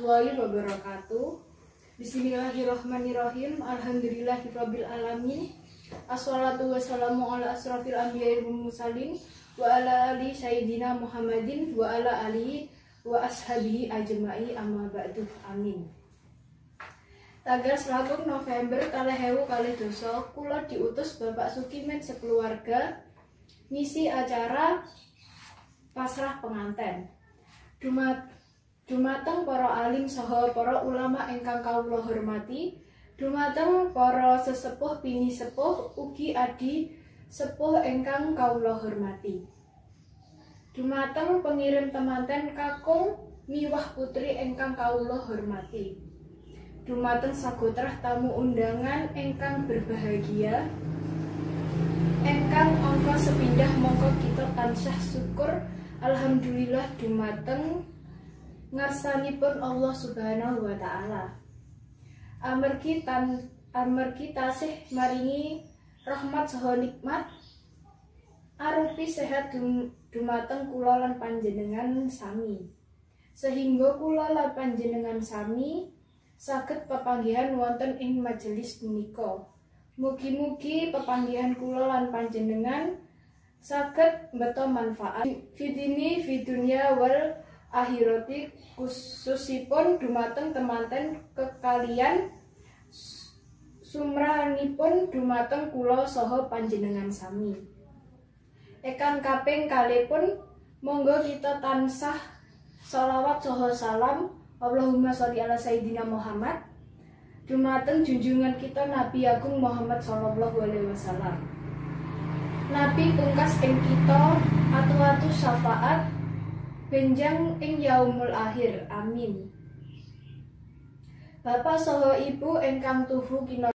warahmatullahi wabarakatuh. Bismillahirrahmanirrahim. Alhamdulillahirabbil alamin. Assalatu wassalamu ala asrafil anbiya'i wal mursalin wa ala ali sayyidina Muhammadin wa ala alihi wa ashabihi ajma'i amma ba'du. Amin. Tanggal 1 November 2022 kula diutus Bapak Sukimen sekeluarga ngisi acara pasrah penganten. Dumateng para alim saha para ulama ingkang kawula hormati, dumateng para sesepuh bini sepuh ugi adi sepuh ingkang kawula hormati. Dumateng pengirim temanten kakung miwah putri ingkang kawula hormati. Dumateng sagotrah tamu undangan ingkang berbahagia, ingkang angka sepindah mongko kita tansah syukur alhamdulillah dumateng ngarsanipun Allah Subhanahu wa taala. Amargi tasih maringi rahmat saha nikmat arupi sehat dumateng kula lan panjenengan sami. Sehingga kula lan panjenengan sami saged pepanggihan wonten ing majelis punika. Mugi-mugi pepanggihan kula lan panjenengan saged mbeta manfaat fidini fidunya wal akhirati, khususipun dumateng temanten kekalian sumranipun dumateng kula saha panjenengan sami. Ekan kaping kalipun monggo kita tansah sholawat saha salam Allahumma sholli ala sayyidina Muhammad dumateng junjungan kita Nabi Agung Muhammad sallallahu alaihi wasallam. Nabi pungkas ing kita atu-atu syafaat benjang ing yaumul akhir. Amin. Bapak saha Ibu ingkang tuhu